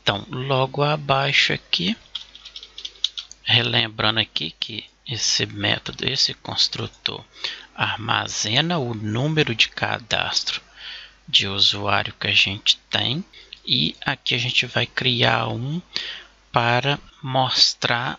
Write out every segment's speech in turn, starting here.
Então, logo abaixo aqui, relembrando aqui que esse método, esse construtor, armazena o número de cadastro de usuário que a gente tem, e aqui a gente vai criar um para mostrar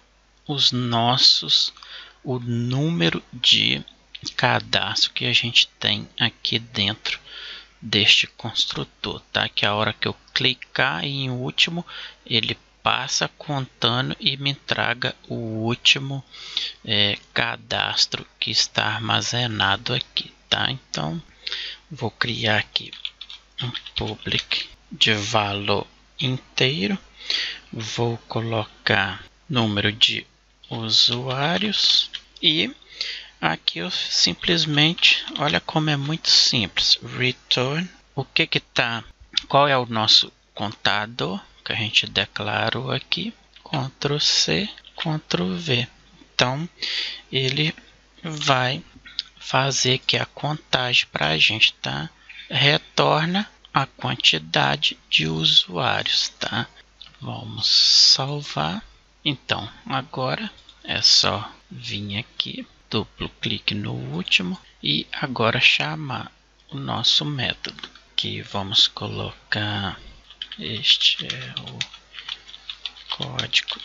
o número de cadastro que a gente tem aqui dentro deste construtor, tá? Que a hora que eu clicar em último, ele passa contando e me traga o último cadastro que está armazenado aqui, tá? Então vou criar aqui um public de valor inteiro, vou colocar número de usuários e aqui eu simplesmente, olha como é muito simples, return, qual é o nosso contador que a gente declarou aqui, Ctrl C, Ctrl V. Então ele vai fazer aqui a contagem para a gente, tá? Retorna a quantidade de usuários, tá? Vamos salvar. Então agora é só vir aqui, duplo clique no último e agora chamar o nosso método, que vamos colocar, este é o código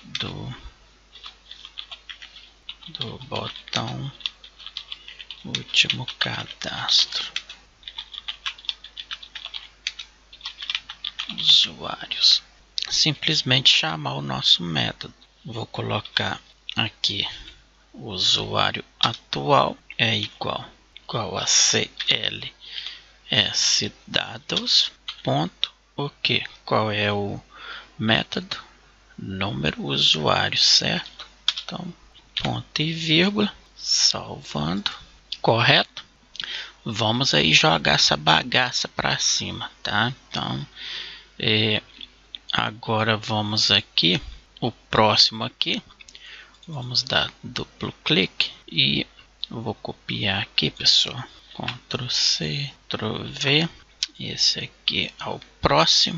do botão último cadastro, usuários. Simplesmente chamar o nosso método. Vou colocar aqui o usuário atual é igual a cls dados ponto o que? Qual é o método? Número usuário, certo? Então ponto e vírgula, salvando, correto? Vamos aí jogar essa bagaça para cima, tá? Então agora vamos aqui, o próximo aqui, vamos dar duplo clique e eu vou copiar aqui, pessoal, Ctrl C, Ctrl V, esse aqui é o próximo,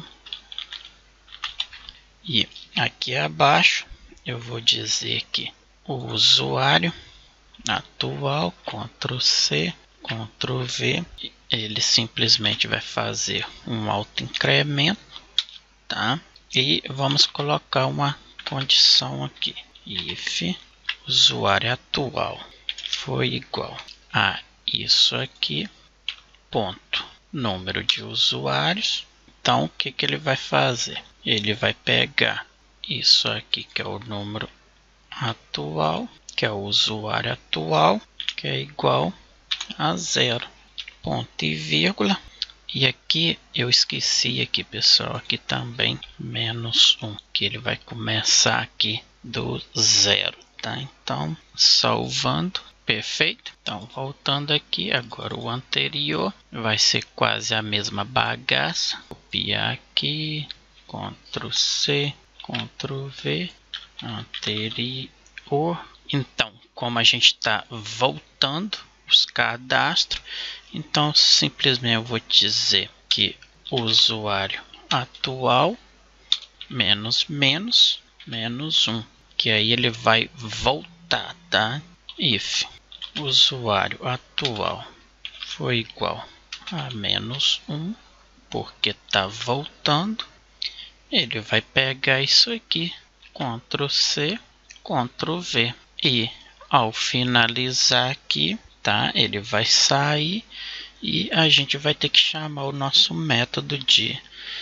e aqui abaixo eu vou dizer que o usuário atual, Ctrl C, Ctrl V, ele simplesmente vai fazer um auto incremento, tá? E vamos colocar uma condição aqui, if usuário atual foi igual a isso aqui, ponto, número de usuários. Então o que ele vai fazer? Ele vai pegar isso aqui que é o número atual, que é o usuário atual, que é igual a 0, ponto e vírgula. E aqui eu esqueci aqui, pessoal, aqui também menos 1, que ele vai começar aqui do 0, tá? Então salvando, perfeito. Então voltando aqui, agora o anterior vai ser quase a mesma bagaça. Copiar aqui, Ctrl C, Ctrl V, anterior. Então, como a gente está voltando os cadastros, então simplesmente eu vou dizer que o usuário atual menos 1, que aí ele vai voltar, tá? If usuário atual foi igual a menos 1, porque está voltando, ele vai pegar isso aqui, Ctrl C, Ctrl V, e ao finalizar aqui, tá? Ele vai sair e a gente vai ter que chamar o nosso método de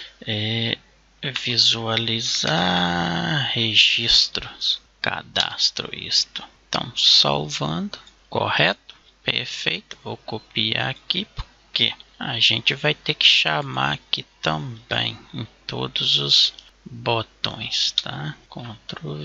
visualizar registros, cadastro isto. Então salvando, correto, perfeito. Vou copiar aqui porque a gente vai ter que chamar aqui também em todos os botões, tá? Ctrl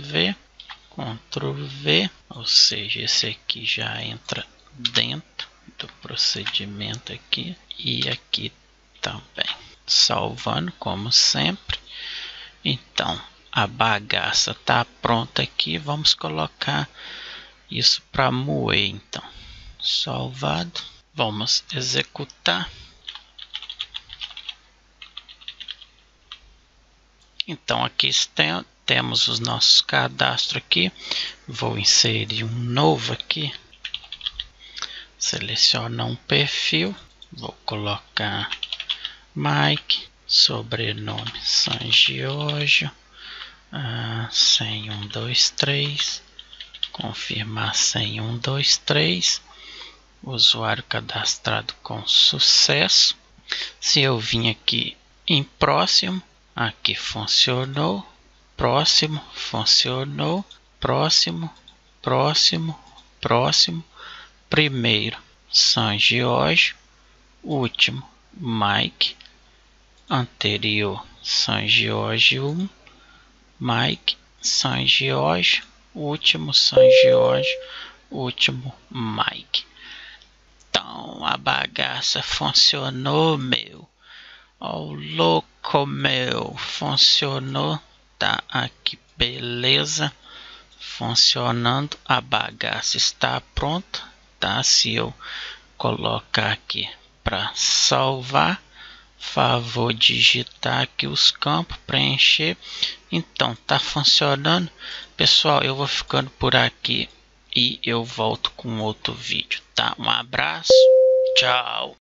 V, ou seja, esse aqui já entra dentro do procedimento aqui e aqui também. Salvando como sempre. Então a bagaça tá pronta aqui, vamos colocar isso para moer. Então salvado, vamos executar. Então aqui temos os nossos cadastros aqui. Vou inserir um novo aqui. Selecionar um perfil. Vou colocar Mike, sobrenome Sangiorgio, senha 123, confirmar senha 123, usuário cadastrado com sucesso. Se eu vim aqui em próximo, aqui funcionou, próximo funcionou, próximo, próximo, próximo, primeiro Sangiorgio, último Mike, anterior Sangiorgio 1, Mike, Sangiorgio, último Sangiorgio, último Mike. Então a bagaça funcionou, meu. Ó, louco, meu. Funcionou. Tá aqui, beleza. Funcionando. A bagaça está pronta. Tá? Se eu colocar aqui para salvar, favor digitar aqui os campos, preencher. Então tá funcionando. Pessoal, eu vou ficando por aqui e eu volto com outro vídeo, tá? Um abraço, tchau.